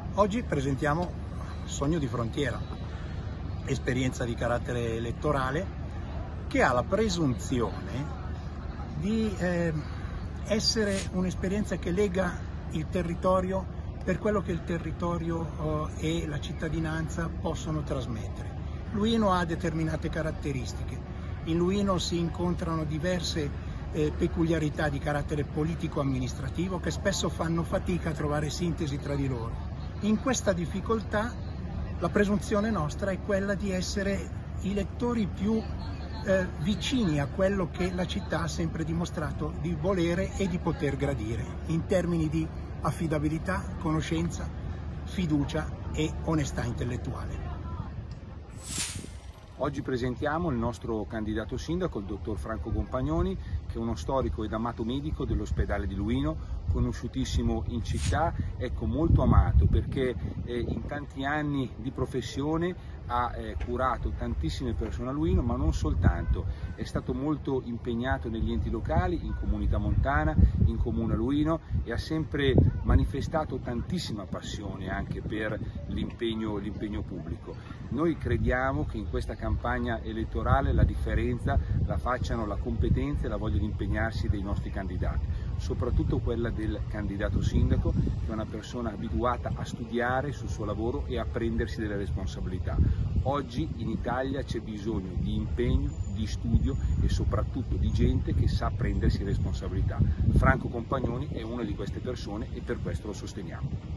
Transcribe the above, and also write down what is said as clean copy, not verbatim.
Oggi presentiamo Sogno di frontiera, esperienza di carattere elettorale che ha la presunzione di essere un'esperienza che lega il territorio per quello che il territorio e la cittadinanza possono trasmettere. Luino ha determinate caratteristiche, in Luino si incontrano diverse peculiarità di carattere politico-amministrativo che spesso fanno fatica a trovare sintesi tra di loro. In questa difficoltà la presunzione nostra è quella di essere i lettori più vicini a quello che la città ha sempre dimostrato di volere e di poter gradire, in termini di affidabilità, conoscenza, fiducia e onestà intellettuale. Oggi presentiamo il nostro candidato sindaco, il dottor Franco Compagnoni, che è uno storico ed amato medico dell'ospedale di Luino, conosciutissimo in città, molto amato perché in tanti anni di professione ha curato tantissime persone a Luino, ma non soltanto, è stato molto impegnato negli enti locali, in Comunità Montana, in Comune Luino, e ha sempre manifestato tantissima passione anche per l'impegno pubblico. Noi crediamo che in questa campagna elettorale la differenza la facciano la competenza e la voglia di impegnarsi dei nostri candidati, soprattutto quella del candidato sindaco, che è una persona abituata a studiare sul suo lavoro e a prendersi delle responsabilità. Oggi in Italia c'è bisogno di impegno, di studio e soprattutto di gente che sa prendersi responsabilità. Franco Compagnoni è una di queste persone e per questo lo sosteniamo.